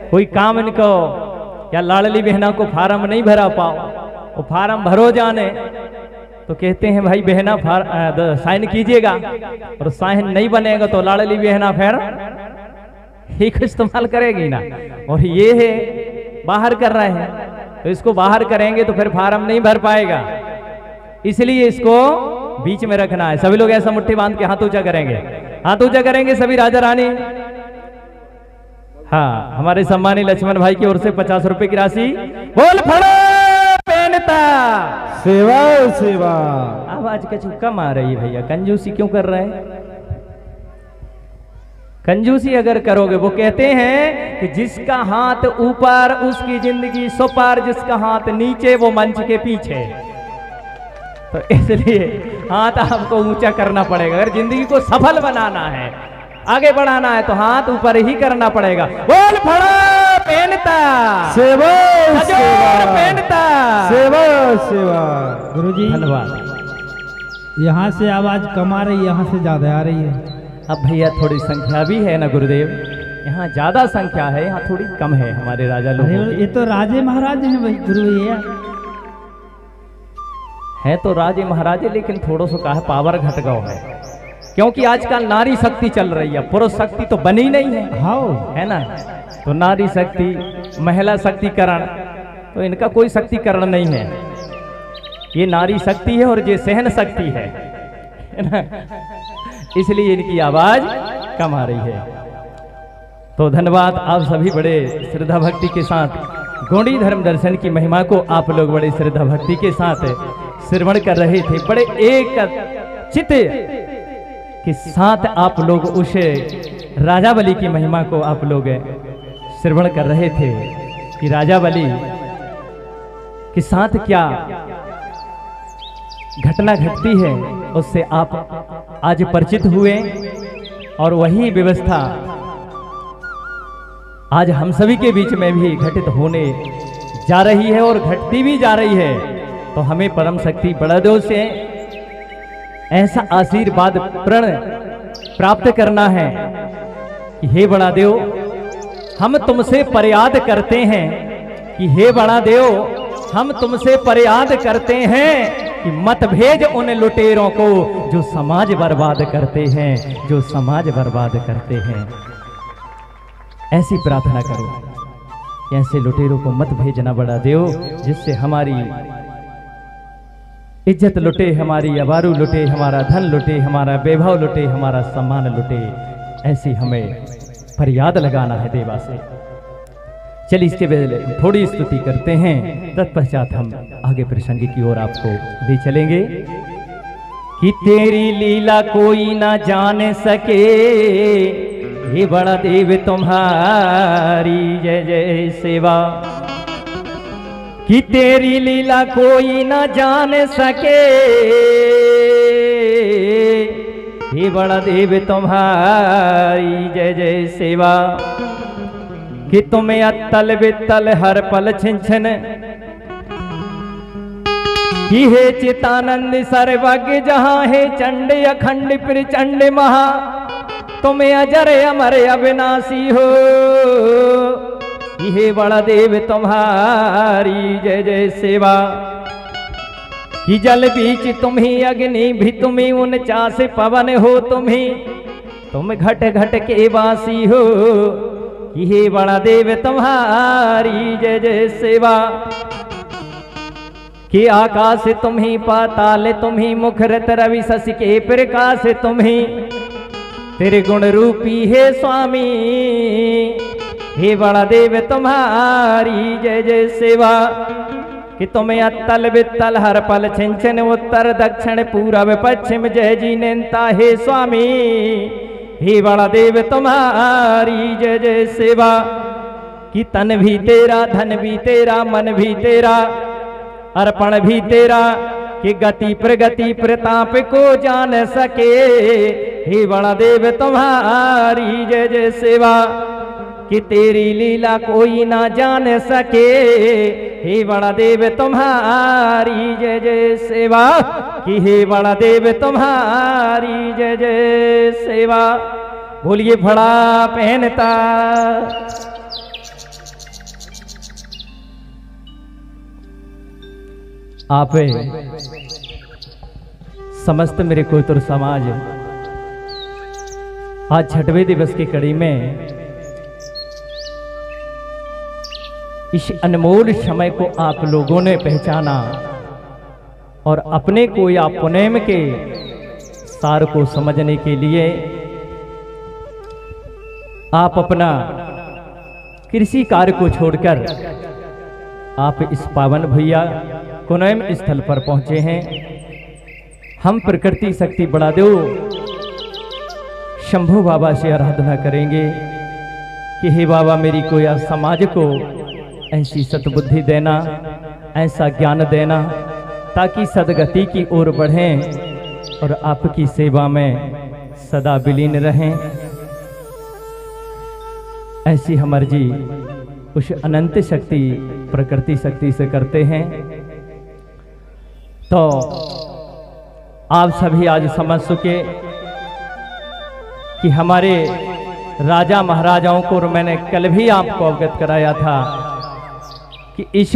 कोई काम इनको या लाडली बहना को फार्म नहीं भरा पाओ, वो फार्म भरो जाने तो कहते हैं भाई बहना साइन कीजिएगा, और साइन नहीं बनेगा तो लाडली बहना फिर ही इस्तेमाल करेगी ना। और ये है बाहर कर रहे हैं, तो इसको बाहर करेंगे तो फिर फार्म नहीं भर पाएगा, इसलिए इसको बीच में रखना है। सभी लोग ऐसा मुट्ठी बांध के हाथ ऊंचा करेंगे, हाथ ऊंचा करेंगे सभी राजा रानी। हाँ, हमारे सम्मानी लक्ष्मण भाई की ओर से 50 रुपए की राशि। बोल फड़ो पहनता सेवा सेवा। आवाज कछु कम आ रही है भैया, कंजूसी क्यों कर रहे हैं? कंजूसी अगर करोगे, वो कहते हैं कि जिसका हाथ ऊपर उसकी जिंदगी सुपर, जिसका हाथ नीचे वो मंच के पीछे। तो इसलिए हाथ आपको ऊंचा करना पड़ेगा। अगर जिंदगी को सफल बनाना है, आगे बढ़ाना है, तो हाथ ऊपर ही करना पड़ेगा। बोल फड़ा पहनता सेवा पहनता सेवा सेवा। गुरुजी धन्यवाद। यहाँ से आवाज कम आ रही है, यहाँ से ज्यादा आ रही है। अब भैया थोड़ी संख्या भी है ना गुरुदेव, यहाँ ज्यादा संख्या है, यहाँ थोड़ी कम है हमारे राजा लोग। ये तो राजे महाराज हैं भाई गुरु भैया, है तो राजे महाराजे, लेकिन थोड़ा सा कहा पावर घट गया है, क्योंकि आजकल नारी शक्ति चल रही है, पुरुष शक्ति तो बनी नहीं है। हाँ है ना, तो नारी शक्ति, महिला शक्तिकरण, तो इनका कोई शक्तिकरण नहीं है। ये नारी शक्ति है और ये सहन शक्ति है ना, इसलिए इनकी आवाज कम आ रही है। तो धन्यवाद, आप सभी बड़े श्रद्धा भक्ति के साथ गौड़ी धर्म दर्शन की महिमा को आप लोग बड़े श्रद्धा भक्ति के साथ श्रवण कर रहे थे। बड़े एक चित्त के साथ आप लोग उस राजा बलि की महिमा को आप लोग श्रवण कर रहे थे कि राजा बलि के साथ क्या घटना घटती है, उससे आप आज परिचित हुए। और वही व्यवस्था आज हम सभी के बीच में भी घटित होने जा रही है और घटती भी जा रही है। तो हमें परम शक्ति बड़देव से ऐसा आशीर्वाद प्रण प्राप्त करना है कि हे बड़ा देव, हम तुमसे फरियाद करते हैं कि हे बड़ा देव, हम तुमसे फरियाद करते हैं कि मत भेज उन लुटेरों को जो समाज बर्बाद करते हैं, जो समाज बर्बाद करते हैं। ऐसी प्रार्थना करो, ऐसे लुटेरों को मत भेजना बड़ा देव, जिससे हमारी इज्जत लुटे, हमारी आबरू लुटे, हमारा धन लुटे, हमारा वैभव लुटे, हमारा सम्मान लुटे। ऐसी हमें फरियाद लगाना है देवा से। चलिए इसके पहले थोड़ी स्तुति करते हैं, तत्पश्चात हम आगे प्रसंग की ओर आपको ले चलेंगे। कि तेरी लीला कोई ना जान सके, हे बड़ा देव तुम्हारी जय जय सेवा। कि तेरी लीला कोई ना जान सके, हे बड़ा देव तुम्हारी जय जय सेवा। कि तुम्हें अत्तल वित्तल हर पल छिन छिन, कि हे चितानंद सर्वज्ञ जहां है चंड अखंड प्रचंड महा, तुम्हें अजर अमर अविनाशी हो। कि हे बड़ा देव तुम्हारी जय जय सेवा। कि जल बीच तुम ही, अग्नि भी तुम ही, 49 पवन हो तुम ही, तुम घट घट के वासी हो। कि हे बड़ा देव तुम्हारी जय जय सेवा। कि आकाश तुम ही, पाताल तुम ही, मुखरत रवि शशि के प्रकाश तुम ही, तेरे गुण रूपी है स्वामी। हे बड़ा देव तुम्हारी जय जय सेवा। कि तुम्हें अत्तल वित्तल हर पल छिन छिन, उत्तर दक्षिण पूरब पश्चिम जय जी नेता है स्वामी। हे बड़ा देव तुम्हारी जय जय सेवा। कि तन भी तेरा, धन भी तेरा, मन भी तेरा, अर्पण भी तेरा। कि गति प्रगति प्रताप को जान सके, हे बड़ा देव तुम्हारी जय जय सेवा। कि तेरी लीला कोई ना जान सके, हे बड़ा देव तुम्हारी जय जय सेवा। कि हे बड़ा देव तुम्हारी जय जय सेवा। बोलिए फड़ा पहनता आप समस्त मेरे कोयतुर समाज आज छठवें दिवस की कड़ी में इस अनमोल समय को आप लोगों ने पहचाना और अपने को या पुनेम के सार को समझने के लिए आप अपना कृषि कार्य को छोड़कर आप इस पावन भैया पुनेम स्थल पर पहुंचे हैं। हम प्रकृति शक्ति बड़ादेव शंभू बाबा से आराधना करेंगे कि हे बाबा मेरी को या समाज को ऐसी सद्बुद्धि देना, ऐसा ज्ञान देना ताकि सदगति की ओर बढ़ें और आपकी सेवा में सदा विलीन रहें। ऐसी हमर जी उस अनंत शक्ति प्रकृति शक्ति से करते हैं। तो आप सभी आज समझ चुके कि हमारे राजा महाराजाओं को, और मैंने कल भी आपको अवगत कराया था कि इस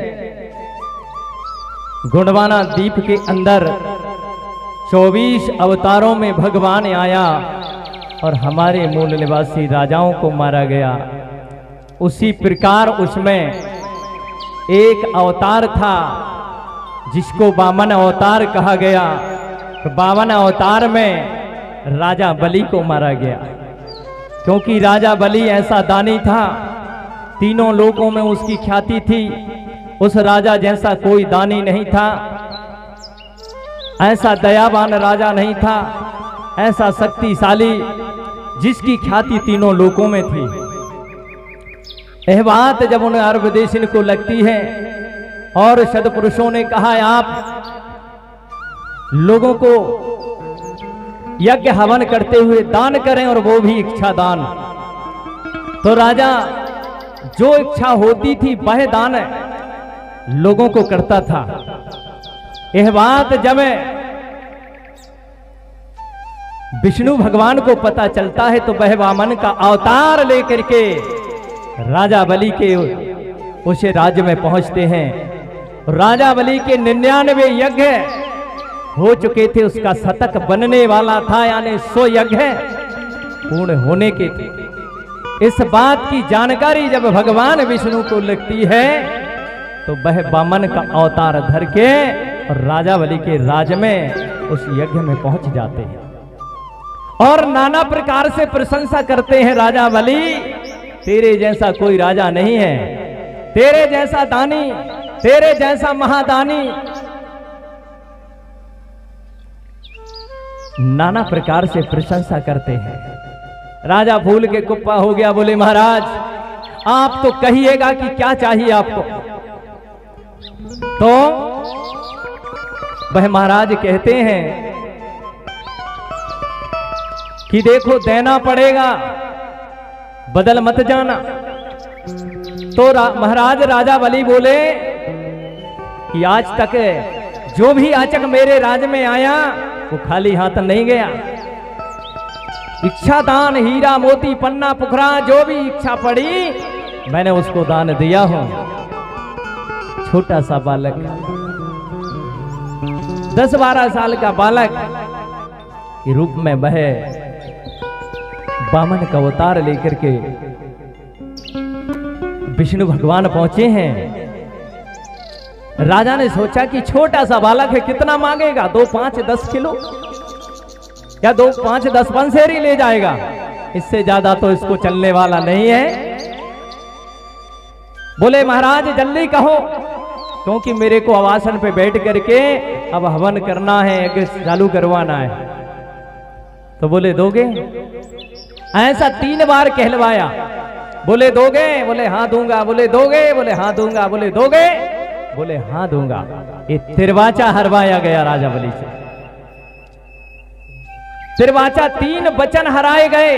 गुणवाना द्वीप के अंदर 24 अवतारों में भगवान आया और हमारे मूल निवासी राजाओं को मारा गया। उसी प्रकार उसमें एक अवतार था जिसको वामन अवतार कहा गया। तो वामन अवतार में राजा बलि को मारा गया, क्योंकि राजा बलि ऐसा दानी था, तीनों लोकों में उसकी ख्याति थी। उस राजा जैसा कोई दानी नहीं था, ऐसा दयावान राजा नहीं था, ऐसा शक्तिशाली जिसकी ख्याति तीनों लोकों में थी। यह बात जब उन अरबदेशिन को लगती है और सदपुरुषों ने कहा आप लोगों को यज्ञ हवन करते हुए दान करें और वो भी इच्छा दान। तो राजा जो इच्छा होती थी वह दान लोगों को करता था। यह बात जब विष्णु भगवान को पता चलता है तो वह वामन का अवतार लेकर के राजा बलि के उस राज्य में पहुंचते हैं। राजा बलि के 99 यज्ञ हो चुके थे, उसका शतक बनने वाला था, यानी 100 यज्ञ पूर्ण होने के थे। इस बात की जानकारी जब भगवान विष्णु को लगती है तो वह वामन का अवतार धर के और राजा बलि के राज में उस यज्ञ में पहुंच जाते हैं और नाना प्रकार से प्रशंसा करते हैं। राजा बलि तेरे जैसा कोई राजा नहीं है, तेरे जैसा दानी, तेरे जैसा महादानी। नाना प्रकार से प्रशंसा करते हैं। राजा फूल के कुप्पा हो गया, बोले महाराज आप तो कहिएगा कि क्या चाहिए आपको। तो वह महाराज कहते हैं कि देखो देना पड़ेगा, बदल मत जाना। तो महाराज राजा बलि बोले कि आज तक जो भी याचक मेरे राज में आया वो खाली हाथ नहीं गया। इच्छा दान, हीरा मोती पन्ना पुखरा जो भी इच्छा पड़ी मैंने उसको दान दिया हूं। छोटा सा बालक 10-12 साल का बालक के रूप में वह वामन का अवतार लेकर के विष्णु भगवान पहुंचे हैं। राजा ने सोचा कि छोटा सा बालक है, कितना मांगेगा, 2, 5, 10 किलो या 2, 5, 10 पंसेरी ले जाएगा, इससे ज्यादा तो इसको चलने वाला नहीं है। बोले महाराज जल्दी कहो, क्योंकि मेरे को आवासन पे बैठ करके अब हवन करना है, यज्ञ चालू करवाना है। तो बोले दोगे? ऐसा 3 बार कहलवाया। बोले दोगे? बोले हाँ दूंगा। बोले दोगे? बोले हाँ दूंगा। बोले दोगे? बोले हाँ दूंगा। ये तिरवाचा हरवाया गया राजा बलि से। तिरवाचा 3 वचन हराए गए।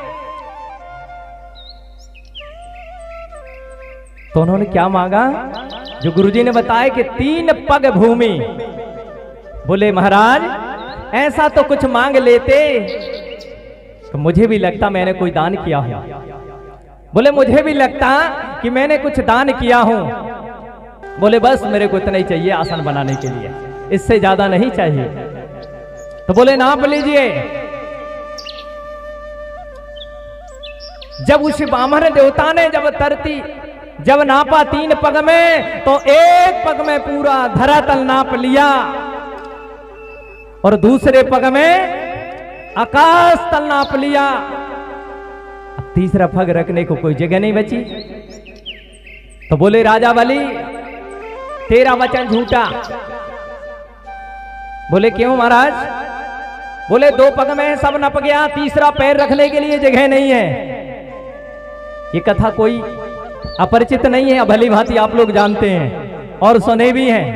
तो उन्होंने क्या मांगा? जो गुरुजी ने बताया कि 3 पग भूमि। बोले महाराज ऐसा तो कुछ मांग लेते तो मुझे भी लगता मैंने कोई दान किया हूं। बोले मुझे भी लगता कि मैंने कुछ दान किया हूं। बोले बस मेरे को इतना ही चाहिए आसन बनाने के लिए, इससे ज्यादा नहीं चाहिए। तो बोले नाप लीजिए। जब उस बामन देवता ने जब नापा 3 पग में, तो 1 पग में पूरा धरातल नाप लिया और दूसरे पग में आकाश तल नाप लिया। अब तीसरा पग रखने को कोई जगह नहीं बची। तो बोले राजा बलि तेरा वचन झूठा। बोले क्यों महाराज? बोले 2 पग में सब नप गया, तीसरा पैर रखने के लिए जगह नहीं है। ये कथा कोई अपरिचित नहीं है, भली भांति आप लोग जानते हैं और सुने भी हैं।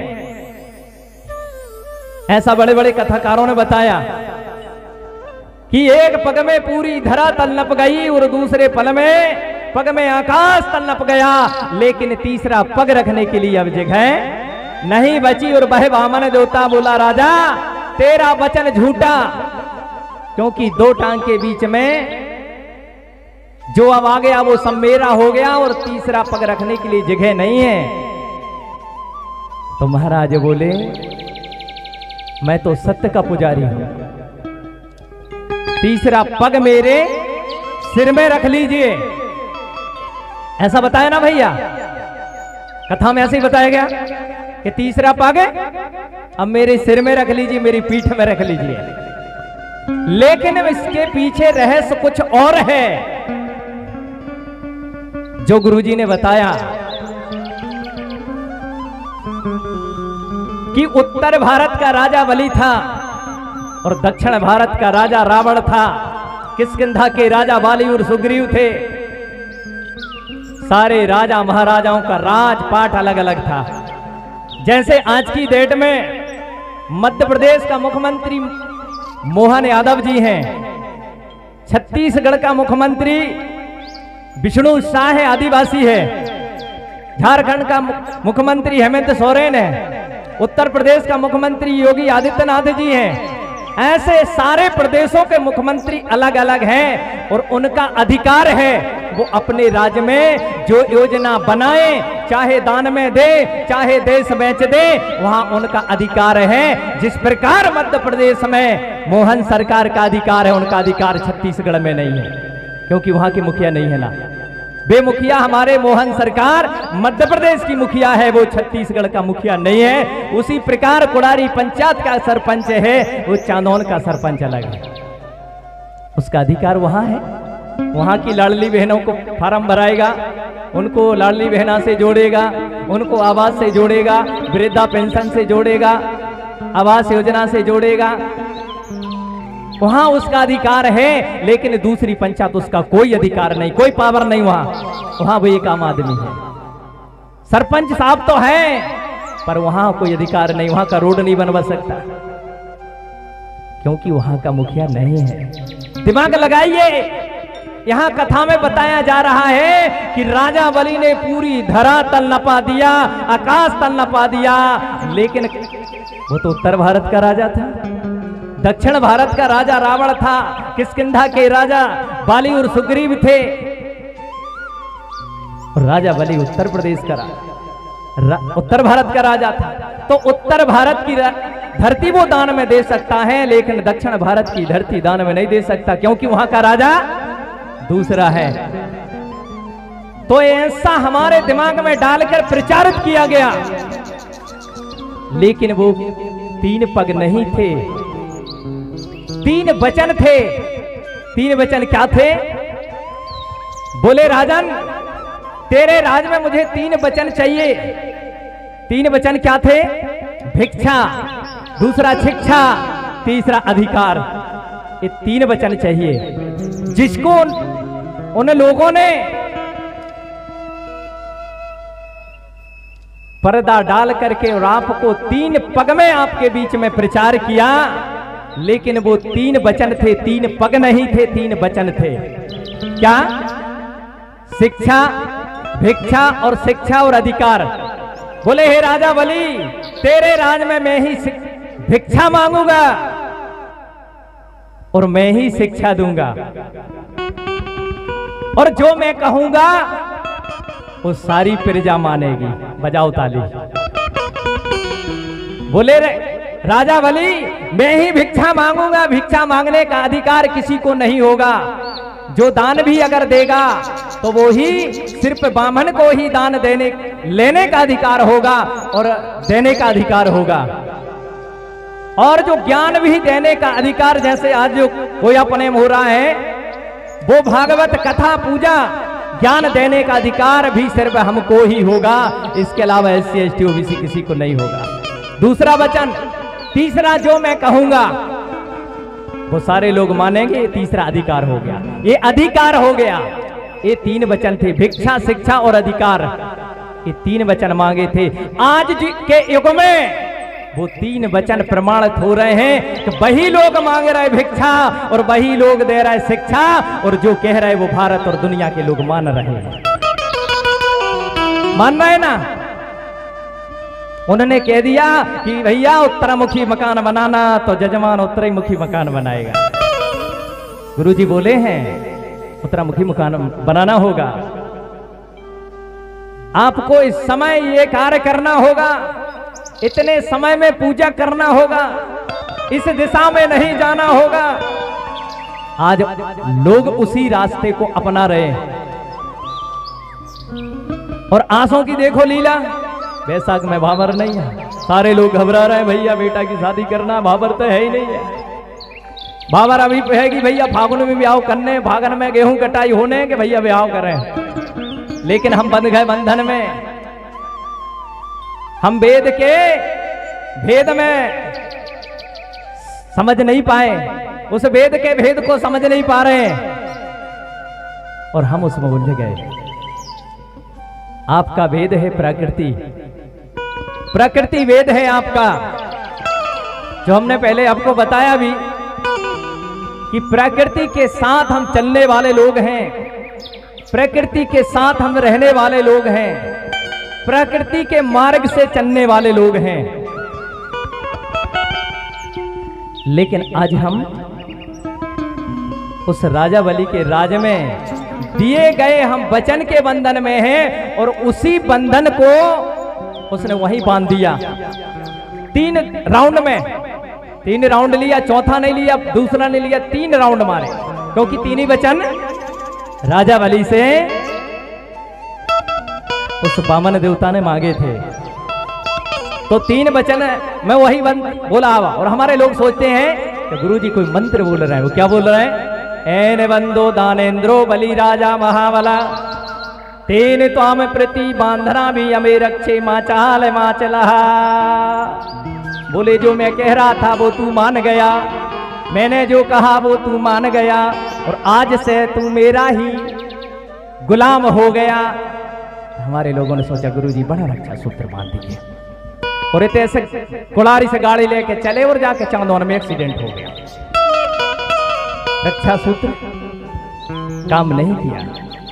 ऐसा बड़े बड़े कथाकारों ने बताया कि 1 पग में पूरी धरा तल नप गई और दूसरे पग में आकाश तल नप गया, लेकिन तीसरा पग रखने के लिए अब जगह नहीं बची। और वह वामन देवता बोला राजा तेरा वचन झूठा, क्योंकि 2 टांग के बीच में जो अब आ गया वो सब मेरा हो गया और तीसरा पग रखने के लिए जगह नहीं है। तो महाराज बोले मैं तो सत्य का पुजारी हूं, तीसरा पग मेरे सिर में रख लीजिए। ऐसा बताया ना भैया, कथा में ऐसे ही बताया गया कि तीसरा पग अब मेरे सिर में रख लीजिए, मेरी पीठ में रख लीजिए। लेकिन इसके पीछे रहस्य कुछ और है जो गुरुजी ने बताया कि उत्तर भारत का राजा बलि था और दक्षिण भारत का राजा रावण था। किष्किंधा के राजा बाली और सुग्रीव थे। सारे राजा महाराजाओं का राजपाट अलग अलग था। जैसे आज की डेट में मध्य प्रदेश का मुख्यमंत्री मोहन यादव जी हैं, छत्तीसगढ़ का मुख्यमंत्री विष्णु शाह है, आदिवासी है, झारखंड का मुख्यमंत्री हेमंत सोरेन है, उत्तर प्रदेश का मुख्यमंत्री योगी आदित्यनाथ जी हैं। ऐसे सारे प्रदेशों के मुख्यमंत्री अलग अलग हैं और उनका अधिकार है वो अपने राज्य में जो योजना बनाए, चाहे दान में दे चाहे देश बेच दे, वहां उनका अधिकार है। जिस प्रकार मध्य प्रदेश में मोहन सरकार का अधिकार है, उनका अधिकार छत्तीसगढ़ में नहीं है, क्योंकि वहां की मुखिया नहीं है ना। वे मुखिया हमारे मोहन सरकार मध्य प्रदेश की मुखिया है, वो छत्तीसगढ़ का मुखिया नहीं है। उसी प्रकार कुड़ारी पंचायत का सरपंच है, वो चांदौन का सरपंच अलग है, उसका अधिकार वहां है। वहां की लाडली बहनों को फार्म भराएगा, उनको लाडली बहना से जोड़ेगा, उनको आवास से जोड़ेगा, वृद्धा पेंशन से जोड़ेगा, आवास योजना से जोड़ेगा, वहां उसका अधिकार है। लेकिन दूसरी पंचायत उसका कोई अधिकार नहीं, कोई पावर नहीं वहां वो एक आम आदमी है। सरपंच साहब तो है पर वहां कोई अधिकार नहीं, वहां का रोड नहीं बनवा सकता, क्योंकि वहां का मुखिया नहीं है। दिमाग लगाइए, यहां कथा में बताया जा रहा है कि राजा बलि ने पूरी धरा तल नपा दिया, आकाश तल नपा दिया, लेकिन वो तो उत्तर भारत का राजा था, दक्षिण भारत का राजा रावण था, किष्किंधा के राजा बाली और सुग्रीव थे, और राजा बलि उत्तर प्रदेश का उत्तर भारत का राजा था। तो उत्तर भारत की धरती वो दान में दे सकता है, लेकिन दक्षिण भारत की धरती दान में नहीं दे सकता, क्योंकि वहां का राजा दूसरा है। तो ऐसा हमारे दिमाग में डालकर प्रचारित किया गया, लेकिन वो 3 पग नहीं थे, 3 वचन थे। 3 वचन क्या थे? बोले राजन तेरे राज में मुझे 3 वचन चाहिए। 3 वचन क्या थे? भिक्षा, दूसरा शिक्षा, तीसरा अधिकार। ये 3 वचन चाहिए, जिसको उन लोगों ने पर्दा डाल करके और आपको 3 पग में आपके बीच में प्रचार किया, लेकिन वो 3 वचन थे, 3 पग नहीं थे, 3 वचन थे। क्या? शिक्षा, भिक्षा और शिक्षा और अधिकार। बोले हे राजा बलि तेरे राज में मैं ही भिक्षा मांगूंगा और मैं ही शिक्षा दूंगा, और जो मैं कहूंगा वो सारी प्रजा मानेगी। बजाओ ताली। बोले रे राजा बलि, मैं ही भिक्षा मांगूंगा, भिक्षा मांगने का अधिकार किसी को नहीं होगा। जो दान भी अगर देगा तो वो ही सिर्फ ब्राह्मण को ही दान लेने का अधिकार होगा और देने का अधिकार होगा। और जो ज्ञान भी देने का अधिकार, जैसे आज जो कोई अपने में हो रहा है, वो भागवत कथा पूजा ज्ञान देने का अधिकार भी सिर्फ हमको ही होगा, इसके अलावा SC ST OBC किसी को नहीं होगा। दूसरा वचन, तीसरा जो मैं कहूंगा वो सारे लोग मानेंगे, ये तीसरा अधिकार हो गया, ये अधिकार हो गया। ये 3 वचन थे, भिक्षा, शिक्षा और अधिकार, ये 3 वचन मांगे थे। आज के युग में वो 3 वचन प्रमाणित हो रहे हैं कि वही लोग मांग रहे भिक्षा और वही लोग दे रहे शिक्षा, और जो कह रहे वो भारत और दुनिया के लोग मान रहे हैं। मान रहे ना? उन्होंने कह दिया कि भैया उत्तरमुखी मकान बनाना तो जजमान उत्तरमुखी मकान बनाएगा। गुरुजी बोले हैं उत्तरमुखी मकान बनाना होगा, आपको इस समय ये कार्य करना होगा, इतने समय में पूजा करना होगा, इस दिशा में नहीं जाना होगा। आज लोग उसी रास्ते को अपना रहे हैं। और आंसू की देखो लीला, वैशाख में भावर नहीं है, सारे लोग घबरा रहे हैं, भैया बेटा की शादी करना, भावर तो है ही नहीं है। भावर अभी है कि भैया फागुन में ब्याह करने, फागुन में गेहूं कटाई होने के भैया ब्याह करें। लेकिन हम बंध गए बंधन में, हम वेद के भेद में समझ नहीं पाए, उस वेद के भेद को समझ नहीं पा रहे और हम उसमें उलझ गए। आपका वेद है प्रकृति, प्रकृति वेद है आपका, जो हमने पहले आपको बताया भी कि प्रकृति के साथ हम चलने वाले लोग हैं, प्रकृति के साथ हम रहने वाले लोग हैं, प्रकृति के मार्ग से चलने वाले लोग हैं। लेकिन आज हम उस राजा बलि के राज में दिए गए हम वचन के बंधन में हैं और उसी बंधन को उसने वहीं बांध दिया। 3 राउंड में, 3 राउंड लिया, चौथा नहीं लिया, दूसरा नहीं लिया, 3 राउंड मारे, क्योंकि 3 ही वचन राजा बलि से उस वामन देवता ने मांगे थे। तो 3 वचन मैं वही बोला आवा। और हमारे लोग सोचते हैं कि गुरुजी कोई मंत्र बोल रहे हैं, वो क्या बोल रहे हैं? एन बंदो दानेन्द्रो बलि राजा महाबला, तेन त्वाम प्रति बांधना भी अमे रक्षे माचाल माचलहा। बोले जो मैं कह रहा था वो तू मान गया, मैंने जो कहा वो तू मान गया, और आज से तू मेरा ही गुलाम हो गया। हमारे लोगों ने सोचा गुरुजी बड़ा रक्षा सूत्र बांध दिए, और इतने ऐसे कुड़ारी से गाड़ी लेके चले और जाके चांदोन में एक्सीडेंट हो गया। रक्षा सूत्र काम नहीं किया।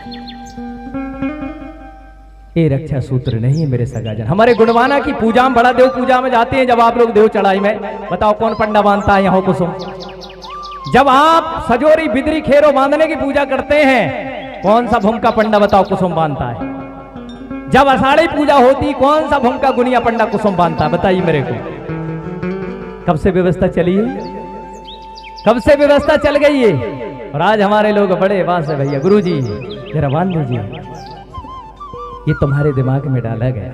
ये रक्षा सूत्र नहीं है मेरे सगाजन। हमारे गुणवाना की पूजा में, बड़ा देव पूजा में जाते हैं, जब आप लोग देव चढ़ाई में, बताओ कौन पंडा बांधता है यहाँ कुसुम? जब आप सजोरी बिदरी खेरो बांधने की पूजा करते हैं, कौन सा भूमका पंडा बताओ कुसुम बांधता है? जब आषाढ़ी पूजा होती, कौन सा भूमका गुनिया पंडा कुसुम बांधता है? बताइए मेरे को। कब से व्यवस्था चली है? कब से व्यवस्था चल गई है? और आज हमारे लोग बड़े बात है, भैया गुरुजी जरा बांध दीजिए। ये तुम्हारे दिमाग में डाला गया,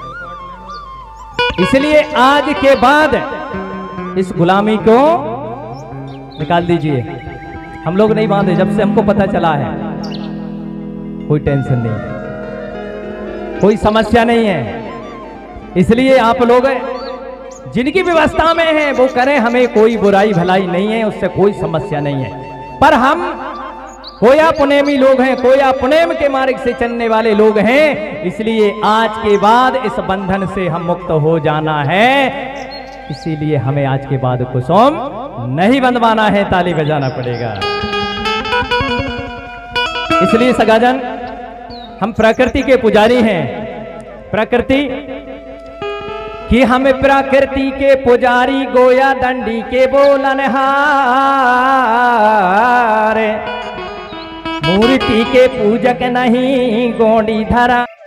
इसलिए आज के बाद इस गुलामी को निकाल दीजिए। हम लोग नहीं बांधे, जब से हमको पता चला है। कोई टेंशन नहीं है, कोई समस्या नहीं है। इसलिए आप लोग जिनकी व्यवस्था में हैं वो करें, हमें कोई बुराई भलाई नहीं है, उससे कोई समस्या नहीं है। पर हम कोया पुनेमी लोग हैं, कोया पुनेम के मार्ग से चलने वाले लोग हैं, इसलिए आज के बाद इस बंधन से हम मुक्त हो जाना है। इसीलिए हमें आज के बाद कुसुम नहीं बंधवाना है, ताली बजाना पड़ेगा। इसलिए सगाजन हम प्रकृति के पुजारी हैं। प्रकृति कि हम प्रकृति के पुजारी, गोया दंडी के बोलनहार, मूर्ति के पूजक नहीं गोंडी धरा।